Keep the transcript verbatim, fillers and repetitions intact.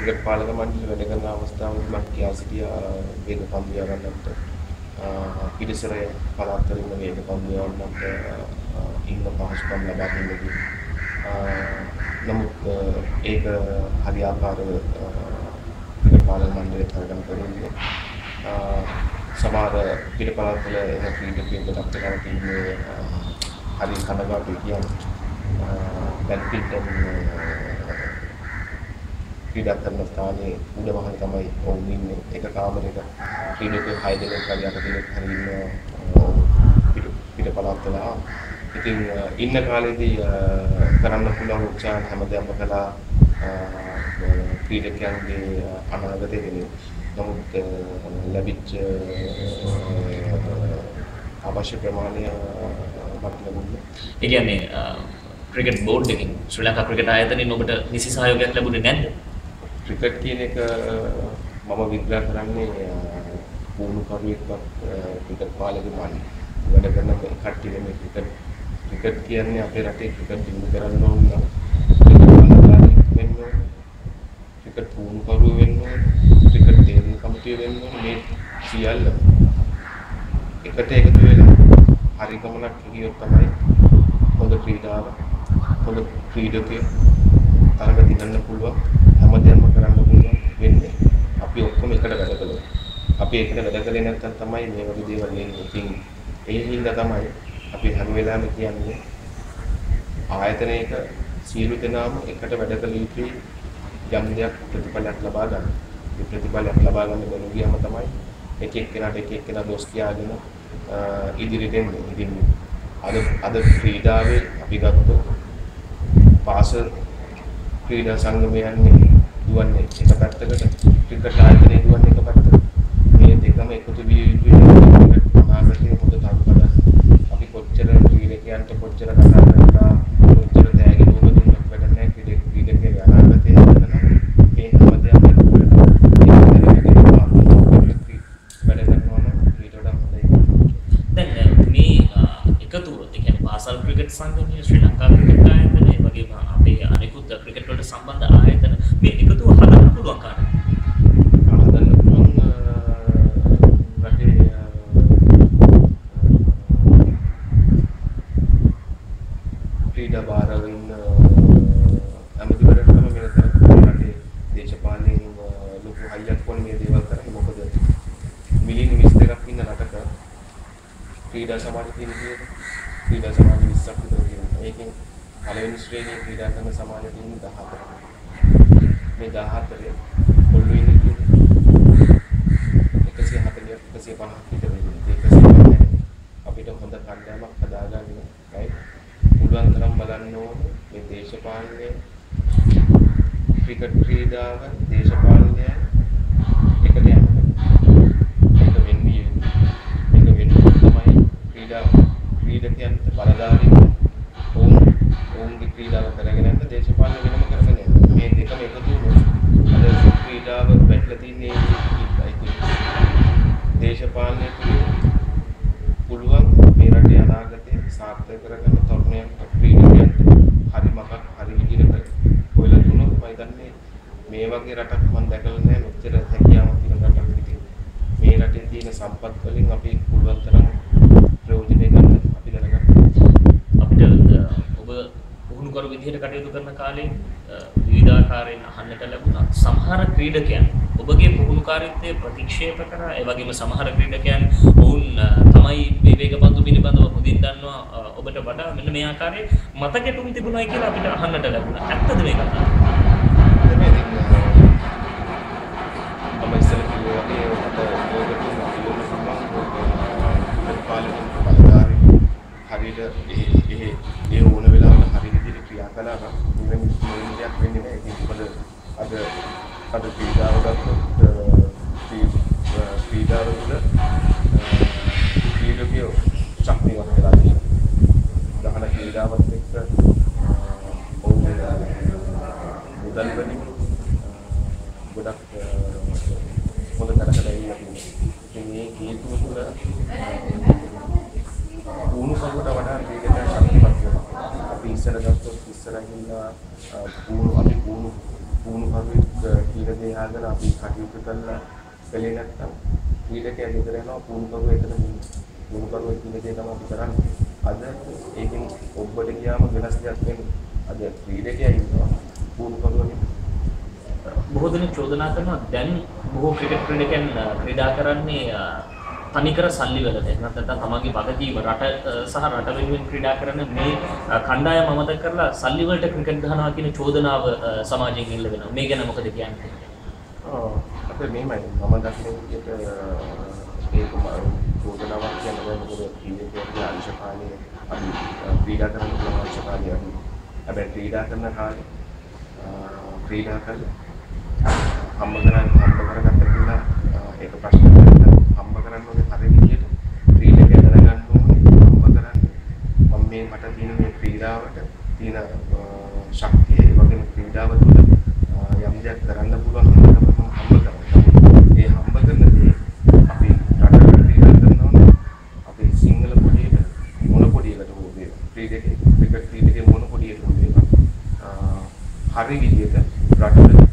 Cricket පාලක මණ්ඩලය වැඩ කරන අවස්ථාවේදී මම කියා සිටියා වේග පන්දු යවන්නත් පිටිසර පළාත් වලින් වේග පන්දු යවන්නත් ඉන්න පහසුකම් ලබා දෙන්නදී නමුත් ඒක හරියාකාරව ක්‍රිකට් පාලක මණ්ඩලය තරගම් කරන්නේ සමහර පිට පළාත් වල එන ක්‍රීඩකයන්ට අපිට තියෙන්නේ හරි කනගාටුයි කියන්නේ බැඩ්මින්ටන් ක්‍රීඩා කරන ස්ථානයේ උඩ වහන තමයි ඔවුන් ඉන්නේ එක කාමරයක ක්‍රීඩකයෝ හය දෙනෙක් හරි අට දෙනෙක් හරි ඉන්න පිට පළාත් වල ඉතින් ඉන්න කාලේදී කරන්න පුළුවන් උත්සාහ හැමදේම කළා ක්‍රීඩකයන්ගේ අනාගතය වෙනුවෙන් නමුත් ලැබිච්ච අවශ්‍ය ප්‍රමාණය මට ලැබුණේ. ඒ කියන්නේ ක්‍රිකට් බෝඩ් එකකින් ශ්‍රී ලංකා ක්‍රිකට් ආයතනයෙන් ඔබට නිසි සහයෝගයක් ලැබුණේ නැද්ද? ක්‍රිකට් කියන එක මම විග්‍රහ කරන්නේ පුහුණු කරුවෙක්වත් ක්‍රිකට් පාලකෙක් වань වැඩ කරන කට්ටිය නෙමෙයි ක්‍රිකට් ක්‍රිකට් කියන්නේ අපේ රටේ ක්‍රිකට් දිනු කරන්න ඕන නම් ක්‍රිකට් වෙන්න ඕන ක්‍රිකට් පුහුණු කරුවෙක් වෙන්න ඕන ක්‍රිකට් තේරුම් කමිටුව වෙන්න ඕන මේ සියල්ල එකට එකතු වෙලා හරි ගමනක් ගියොත් තමයි හොඳ ක්‍රීඩාව හොඳ ක්‍රීඩකයෙක් තරඟ දිනන්න පුළුවන් හැමදේම කරන්න පුළුවන් වෙන්නේ අපි ඔක්කොම එකට වැඩ කළොත් අපි එකට වැඩ කළේ නැත්නම් තමයි මේ වගේ දේවල් වෙන්නේ. ඉතින් ඒ හින්දා තමයි අපි හැම වෙලාවෙම කියන්නේ ආයතනයක සියලු දෙනාම එකට වැඩ කළ යුතුයි යම් දෙයක් ප්‍රතිඵලයක් ලබා ගන්න. මේ ප්‍රතිඵලයක් ලබා ගන්න බැරි ගියම තමයි එක එක්කෙනාට එක එක්කෙනා දොස් කියාගෙන ඉදිරියට එන්නේ. ඉතින් අද අද ක්‍රීඩාවේ අපි ගත්තොත් පාසල් ක්‍රීඩා සංගමය යන්නේ දුවන්නේ එක පැත්තකට ක්‍රිකට් ආයතනය දුවන්නේ එක පැත්තකට. මේ දෙකම එකතු විය යුතුයි ක්‍රිකට් අනාගතයේ හොඳ තරුපදක්. අපි කොච්චර ක්‍රීඩකයන්ට කොච්චර කතා කරලා කොච්චර තෑගි දුක දුන්නත් වැඩ නැහැ ක්‍රීඩකයේ අනාගතය හදන්න මේ හැමදේම වැඩ කරනවා නම් ඊට වඩා හොඳයි. දැන් මේ එකතුව ඒ කියන්නේ පාසල් ක්‍රිකට් සංගමය ශ්‍රී ලංකා ක්‍රිකට් ආයතනය වගේම අපේ අනෙකුත් ක්‍රිකට් වලට සම්බන්ධ ආයතන මේ එකතුව හදන්න පුළුවන් කාරණා. හදන්න පුළුවන් රටේ ක්‍රීඩා භාරව ඉන්න අමතිවරයන්ටම මෙතන රටේ දේශපාලනයෙන් ලොකු හයියක් වුණ මේ දේවල් කරන්නේ මොකද මිලියන විස් දෙකක් ඉන්න රටක ක්‍රීඩා සමාජය තියෙන විදිහට ක්‍රීඩා සමාජය විස්සක් විතර තියෙනවා. ඒකෙන් පළවෙනි ශ්‍රේණියේ ක්‍රීඩා කරන සමාජය තියෙන දහහතරක්. මේ දහහතරේ කොල්ලු ඉන්නේ එකසිය හතලියක් එකසිය පනහක් විතර ඉන්නේ. එකසිය පනහ අපිට හොඳ කණ්ඩායමක් හදාගන්න right පුළුවන් තරම් බලන්න ඕනේ මේ දේශපාලනයේ ක්‍රිකට් ක්‍රීඩාව දේශපාලනය එකට යන්න. ඒක වෙන්නේ ඒක වෙන්නේ තමයි ක්‍රීඩා ක්‍රීඩකයන්ට බලධාරී ඔවුන් ඔවුන්ගේ ක්‍රීඩාව කරගෙන යන දේශපාලන වෙනම කරගෙන යන මේ දෙකම එකතු වුණොත් අද ක්‍රීඩාව පැටලලා තින්නේ ඒකයි. දේශපාලනය පුළුවන් මේ රටේ අනාගතය සාර්ථක කරගන්න තරුණයන් ක්‍රීඩකයන්ට හරි මගක් හරි විදිහට හොයලා දුන්නොත් මම හිතන්නේ මේ වගේ රටක් මම දැකලා නැහැ මෙච්චර හැකියාවක් තියෙන රටක් විදිහට. මේ රටේ තියෙන සම්පත් වලින් අපි පුළුවන් තරම් ප්‍රයෝජනෙ ගන්න අපි දැනගන්න. අපිට ඔබ පුහුණු කරු විදිහට කටයුතු කරන කාලේ විවිධාකාරයෙන් අහන්නට ලැබුණා සමහර ක්‍රීඩකයන් ඔබගේ පුහුණුකාරීත්වය ප්‍රතික්ෂේප කරා. ඒ වගේම සමහර ක්‍රීඩකයන් ඔවුන් තමයි මේ වේගපන්දු පිළිබඳව හොඳින් දන්නවා ඔබට වඩා මෙන්න මේ ආකාරයේ මතකෙටුම් තිබුණායි කියලා අපිට අහන්නට ලැබුණා. ඇත්තද මේ කතාව? මම ඉස්සෙල්ලා කිව්වා වගේ මට ඕකකින් අපි ඕන සම්බන්ධ පාලකයන් බලධාරී හරියට ඒ ඒ ඕන වෙලාවට හරි විදිහට ක්‍රියා කළා නම් මෙන්න මේ දෙයක් වෙන්නේ නැහැ. ඒක මොකද අද අද ක්‍රීඩාව ගත්තොත් ක්‍රීඩාව තුළ ක්‍රීඩකයෝ ශක්තියක් වෙලා තියෙනවා. දහන ක්‍රීඩාවත් එක්ක ඔවුන් මුදල් වලින් ගොඩක් හොඳ තැනකට ඇවිල්ලා තියෙනවා. ඉතින් මේ හේතුව තුළ පුහුණු කරුවට වඩා ක්‍රීඩකයන් ශක්තිමත් වෙනවා. අපි ඉස්සර ගත්තොත් ඉස්සරහින් පුහුණු අපි පුහුණු පුහුණු කරුවෙක් කියලා දේ ආගෙන අපි කටයුතු කරලා කලේ නැත්තම් ක්‍රීඩකයා ගෙදර යනවා පුහුණු කරුවෝ එතන පුහුණු කරුවෝ කියන දේ තමයි අපි කරන්නේ. අද ඒකෙන් ඔබට ගියාම වෙනස් දෙයක් වෙන්නේ. අද ක්‍රීඩකයා ඉන්නවා පුහුණු කරුවෝ බොහෝ දෙනෙක් චෝදනා කරනවා දැන් බොහෝ ක්‍රිකට් ක්‍රීඩකයන් ක්‍රීඩා කරන්නේ තනිකර සල්ලි වලට. එහෙම නැත්නම් තමන්ගේ වගකීම රට සහ රට වෙනුවෙන් ක්‍රීඩා කරන මේ කණ්ඩායම අමතක කරලා සල්ලි වලට ක්‍රිකට් ගහනවා කියන චෝදනාව සමාජයෙන් එල්ල වෙනවා. මේ ගැන මොකද කියන්නේ? ඔව් අපේ මේමයි මම දකින විදිහට ඒක චෝදනාවක් කියන්නේ මොකද ක්‍රීඩකයන්ගේ අංශකාලයේ අපි ක්‍රීඩා කරන අංශකාලයේ අපි හැබැයි ක්‍රීඩා කරන කාලේ ක්‍රීඩා කරලා හම්බ කරන් හම්බ කරගත්ත කියලා ඒක ප්‍රශ්න කරලා හම්බ කරන්න ඕනේ හරිය විදියට ක්‍රීඩකයා දැනගන්න ඕනේ හම්බ කරන්නේ මම මේ මට තියෙන මේ ක්‍රීඩාවට තියෙන ශක්තිය ඒ වගේම ක්‍රීඩාව තුළ යම් දෙයක් කරන්න පුළුවන් නම් මම හම්බ කරනවා. ඒ හම්බ කරන දේ අපි රටට ක්‍රීඩා කරනවා අපි සිංහල පොඩියට මොන පොඩියකට හෝ වේවා ක්‍රීඩකේ ක්‍රිකට් ක්‍රීඩකේ මොන පොඩියට හෝ වේවා හරි විදියට රටට